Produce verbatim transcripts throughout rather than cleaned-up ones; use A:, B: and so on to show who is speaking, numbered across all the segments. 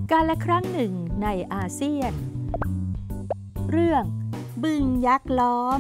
A: กาลครั้งหนึ่งในอาเซียนเรื่องบึงยักษ์ล้อม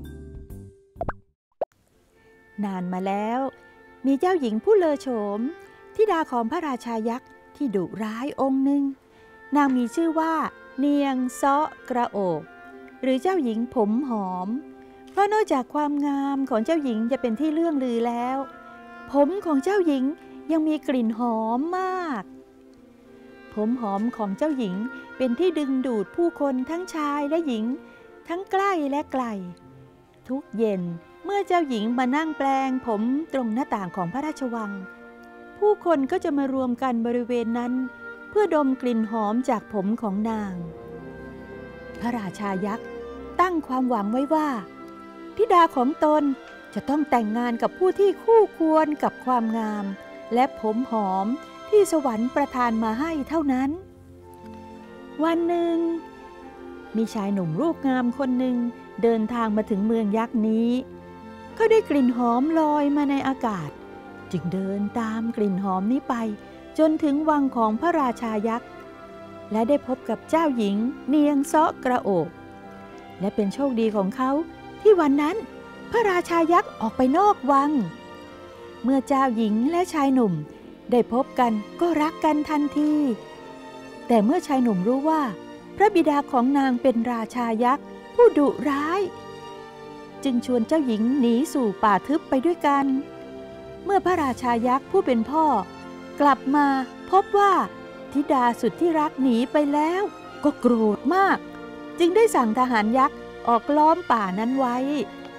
A: นานมาแล้วมีเจ้าหญิงผู้เลอโฉมธิดาของพระราชายักษ์ที่ดุร้ายองค์หนึ่งนางมีชื่อว่าเนียงเซาะกระโอกหรือเจ้าหญิงผมหอมเพราะนอกจากความงามของเจ้าหญิงจะเป็นที่เลื่องลือแล้วผมของเจ้าหญิงยังมีกลิ่นหอมมากผมหอมของเจ้าหญิงเป็นที่ดึงดูดผู้คนทั้งชายและหญิงทั้งใกล้และไกลทุกเย็นเมื่อเจ้าหญิงมานั่งแปลงผมตรงหน้าต่างของพระราชวังผู้คนก็จะมารวมกันบริเวณนั้นเพื่อดมกลิ่นหอมจากผมของนางพระราชายักษ์ตั้งความหวังไว้ว่าธิดาของตนจะต้องแต่งงานกับผู้ที่คู่ควรกับความงามและผมหอมที่สวรรค์ประทานมาให้เท่านั้นวันหนึ่งมีชายหนุ่มรูปงามคนหนึ่งเดินทางมาถึงเมืองยักษ์นี้เขาได้กลิ่นหอมลอยมาในอากาศจึงเดินตามกลิ่นหอมนี้ไปจนถึงวังของพระราชายักษ์และได้พบกับเจ้าหญิงเนียงเซาะกระโอกและเป็นโชคดีของเขาที่วันนั้นพระราชายักษ์ออกไปนอกวังเมื่อเจ้าหญิงและชายหนุ่มได้พบกันก็รักกันทันทีแต่เมื่อชายหนุ่มรู้ว่าพระบิดาของนางเป็นราชายักษ์ผู้ดุร้ายจึงชวนเจ้าหญิงหนีสู่ป่าทึบไปด้วยกันเมื่อพระราชายักษ์ผู้เป็นพ่อกลับมาพบว่าธิดาสุดที่รักหนีไปแล้วก็โกรธมากจึงได้สั่งทหารยักษ์ออกล้อมป่านั้นไว้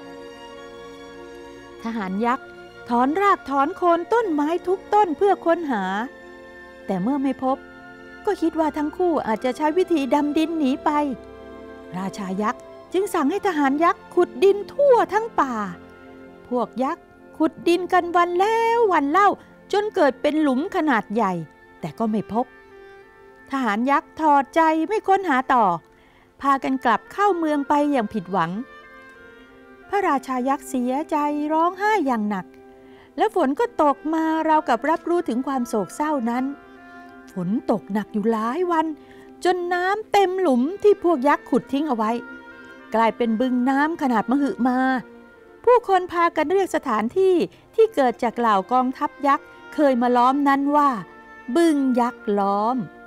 A: ทหารยักษ์ถอนรากถอนโคนต้นไม้ทุกต้นเพื่อค้นหาแต่เมื่อไม่พบก็คิดว่าทั้งคู่อาจจะใช้วิธีดำดินหนีไปราชายักษ์จึงสั่งให้ทหารยักษ์ขุดดินทั่วทั้งป่าพวกยักษ์ขุดดินกันวันแล้ววันเล่าจนเกิดเป็นหลุมขนาดใหญ่แต่ก็ไม่พบทหารยักษ์ถอดใจไม่ค้นหาต่อพากันกลับเข้าเมืองไปอย่างผิดหวังพระราชายักษ์เสียใจร้องไห้อย่างหนักและฝนก็ตกมาราวกับรับรู้ถึงความโศกเศร้านั้นฝนตกหนักอยู่หลายวันจนน้ำเต็มหลุมที่พวกยักษ์ขุดทิ้งเอาไว้กลายเป็นบึงน้ำขนาดมหึมาผู้คนพากันเรียกสถานที่ที่เกิดจากเหล่ากองทัพยักษ์เคยมาล้อมนั้นว่าบึงยักษ์ล้อม